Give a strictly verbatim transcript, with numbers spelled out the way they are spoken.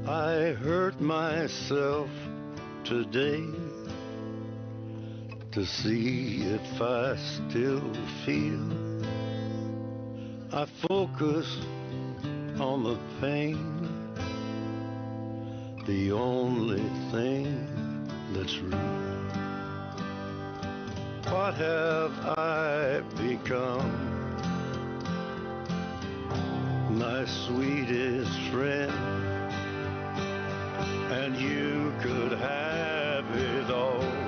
I hurt myself today to see if I still feel. I focus on the pain, the only thing that's real. What have I become? My sweetest friend, and you could have it all.